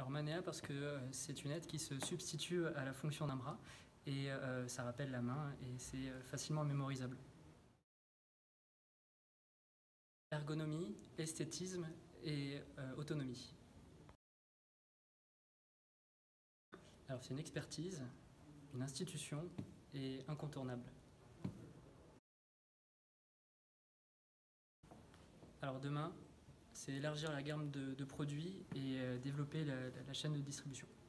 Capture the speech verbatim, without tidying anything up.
Alors Manéa parce que euh, c'est une aide qui se substitue à la fonction d'un bras et euh, ça rappelle la main et c'est euh, facilement mémorisable. Ergonomie, esthétisme et euh, autonomie. Alors c'est une expertise, une institution et incontournable. Alors demain, c'est élargir la gamme de, de produits et euh, développer la, la chaîne de distribution.